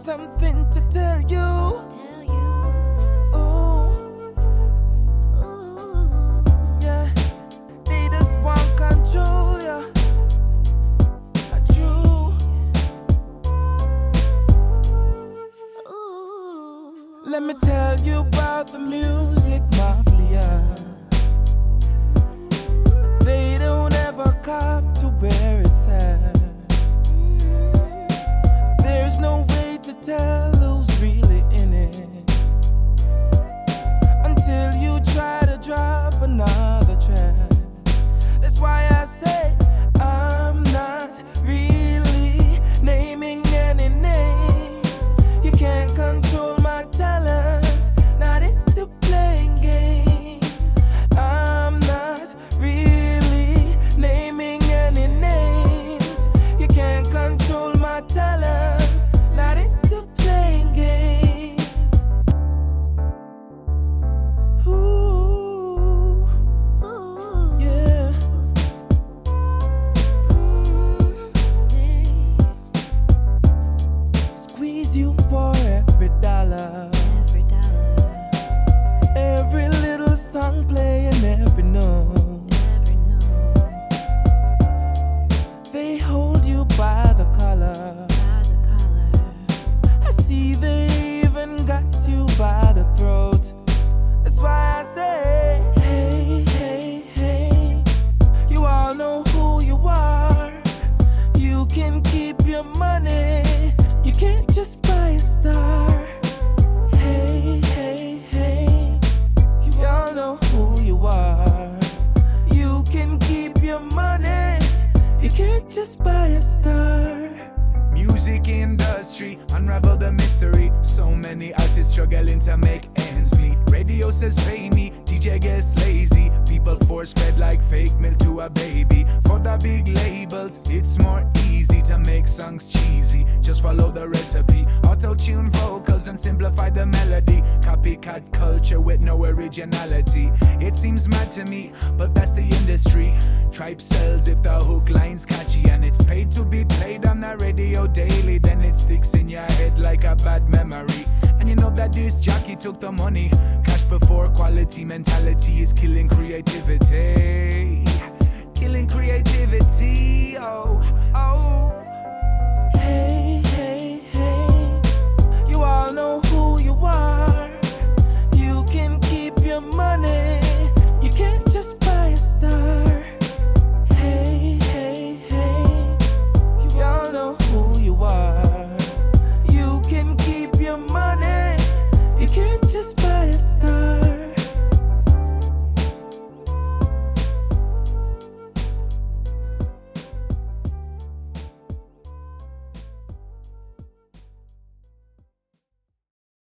something to tell you. Ooh. Yeah, they just want control ya. True. Let me tell you about the music mafia. They don't ever cop to where it's at. There's no way to tell who's really in it until you try to drop another track. That's why I say I'm not really naming any names. You can't control my talent, not into playing games. I'm not really naming any names. You can't control my talent, not into playing games. Ooh, yeah. Squeeze you for every dollar. Every little song playing every note. They hold you by the collar. I see they even got you by the throat. That's why I say, hey, hey, hey. You all know who you are. You can keep your money. You can't just buy a star. Hey, hey, hey. You all know who you are. You can keep your money. You can't just buy a star. Music industry, unravel the mystery. So many artists struggling to make ends meet. Radio says pay me, DJ gets lazy. People force fed like fake milk to a baby. For the big labels, it's more easy to make songs cheesy. Just follow the recipe. Auto-tune vocals and simplify the melody. Copycat culture with no originality. It seems mad to me, but that's the industry. Tripe sells if the hook line's catchy, and it's paid to be played on the radio daily. Then it sticks in your head like a bad memory. And you know that this jockey took the money. Cash before quality mentality is killing creativity. Killing creativity.